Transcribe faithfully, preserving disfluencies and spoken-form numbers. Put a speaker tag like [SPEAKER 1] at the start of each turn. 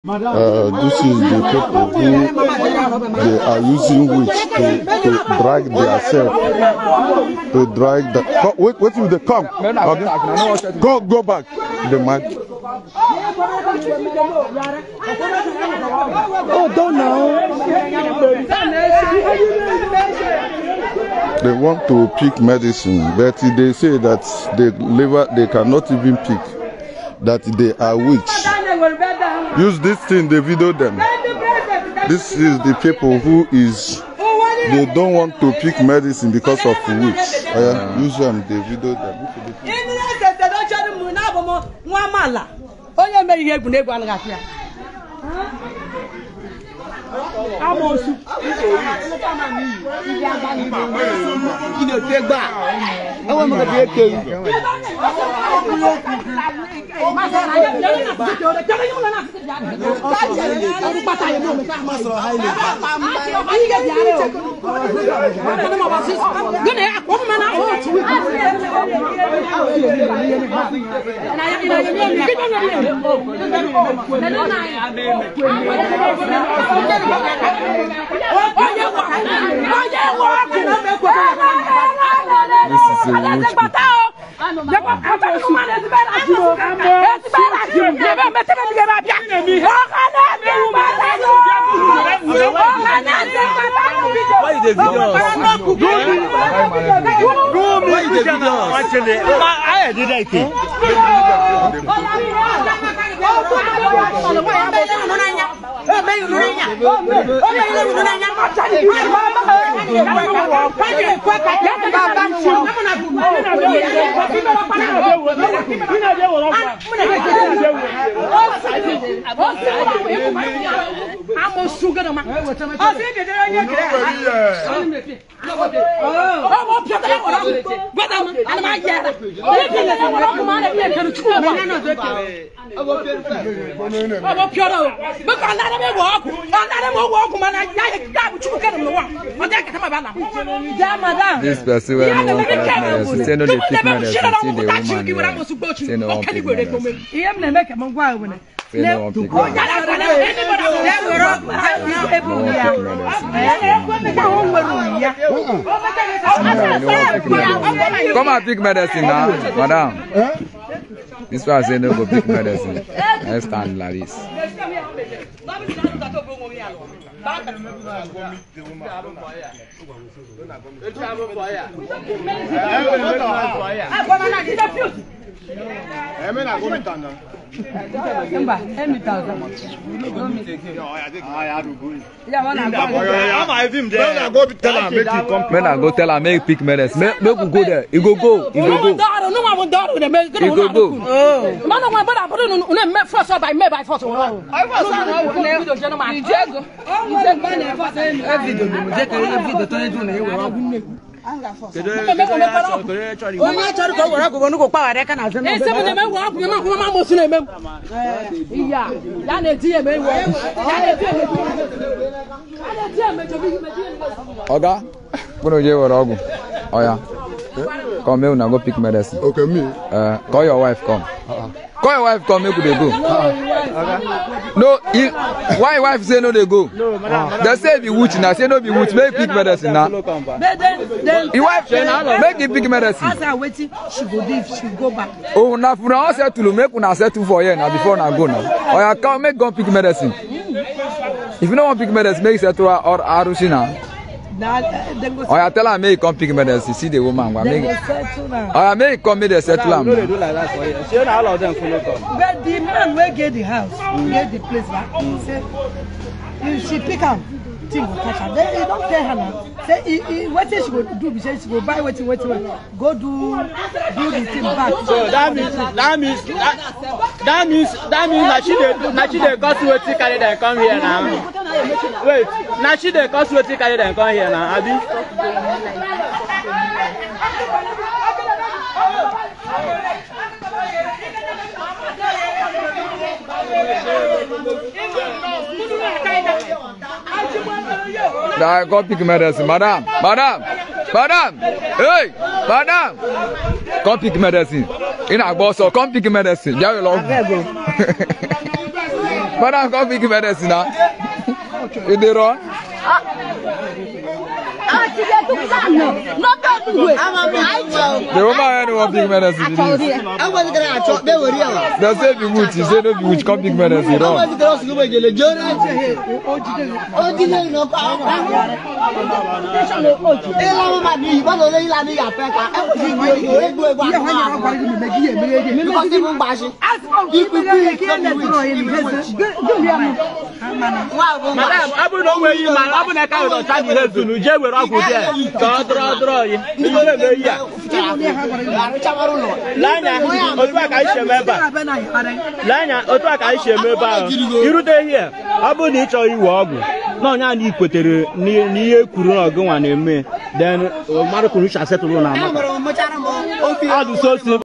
[SPEAKER 1] Uh, this is the people who they are using witch to, to drag themselves, to drag the. Co wait, wait till they come. Okay. Go, go back. The mic.
[SPEAKER 2] Oh, don't know.
[SPEAKER 1] They want to pick medicine, but they say that they liver they cannot even pick. That they are witch. Use this thing, they video them. This is the people who is, they don't want to pick medicine because of witch. Uh, use them, they video them.
[SPEAKER 2] Amosu. Ino tegba. Awo mo de ke.
[SPEAKER 1] This is a witch people.
[SPEAKER 3] Why is the video? Why is the video? Actually, I did that thing.
[SPEAKER 4] This person will not want to say no, they pick medicine. See the woman. Say no one pick medicine. Say no one pick medicine. Come and pick medicine now, madam. This one say no go pick medicine. I stand like this. Men I go tell her make pick medicine. Make we go there. You go go. You go go. You go go.
[SPEAKER 5] Man, I want to put on a first by me by force. I was
[SPEAKER 4] Oga, what are you doing? Oh yeah, come here now. Go pick medicine.
[SPEAKER 1] Okay, me.
[SPEAKER 4] Uh, call your wife. Come. Uh-uh. Call your wife. Come. Make they go. Uh-uh. No, he, why your wife say no? They go. No, madam. They say be witch now. Say no be witch. Make pick medicine now. Your wife make you pick medicine.
[SPEAKER 2] As I waiting, she go leave. She go back.
[SPEAKER 4] Oh, now for now settle. Make una settle for here now before now go now. Oh yeah, come make go pick medicine. If you don't want pick medicine, make settle or Arushi now. Oh, I tell her make come pick medicine. See the woman. Oh, I make come make the settle.
[SPEAKER 3] No, they do like that for you. See all of them follow come.
[SPEAKER 2] But the man will get the house, get the place back. Say, if she pick up, thing will catch her. Then you don't tell her now. Say, what she go do? She go buy what she want to go do, do the thing back.
[SPEAKER 3] So that means, that means, that, that means, that means that she dey, that she dey cost what she carry them come here now. Wait, now she dey cost what she carry them come here now, Abi.
[SPEAKER 4] Nah, go pick medicine, madam, madam, madam, hey, madam, come pick medicine. In a boss, come pick medicine. Yeah, you love. Madam, come pick medicine now. You dey run? The woman who want big medicine. They say be witch, you say no be witch, come big medicine. Run.
[SPEAKER 3] Madam, abu no way you man, abu na ka do try the head to je we rock there. Draw draw draw yi. Ni le le ya. Lanya, otu aka ise meba. Lanya, otu aka ise meba. Iru dey here. Abu ni cho iwo ogu. Na onya ni ikwetere ni ni ihe kwuru na ogu nwa na eme. Then mara kunu sha settle na ama. Adu so